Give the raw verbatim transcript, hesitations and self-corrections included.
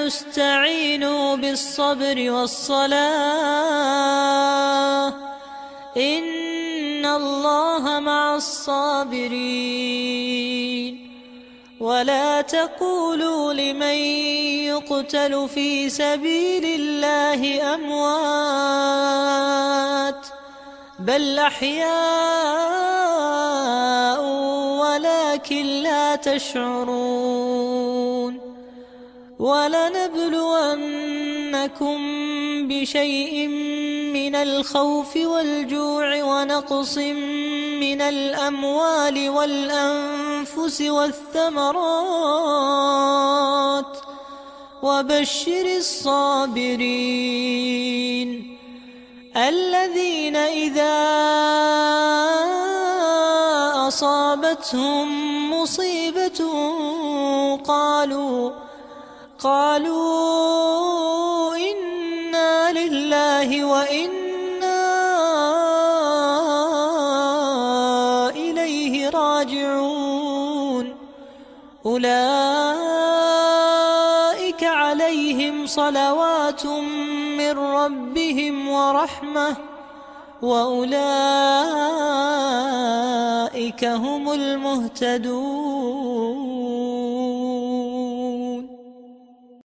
استعينوا بالصبر والصلاة إن الله مع الصابرين ولا تقولوا لمن يقتل في سبيل الله أموات بل أحياء ولكن لا تشعرون ولنبلونكم بشيء من الخوف والجوع ونقص من الأموال والأنفس والثمرات وبشر الصابرين الذين إذا أصابتهم مصيبة قالوا قالوا إنا لله وإنا إليه راجعون أولئك عليهم صلوات من ربهم ورحمة وأولئك هم المهتدون.